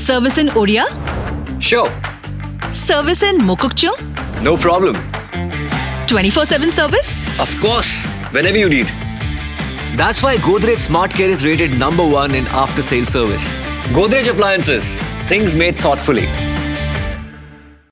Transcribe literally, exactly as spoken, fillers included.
Service in Odia? Sure. Service in Mokokchung? No problem. twenty-four seven service? Of course. Whenever you need. That's why Godrej Smart Care is rated number one in after-sale service. Godrej Appliances. Things made thoughtfully.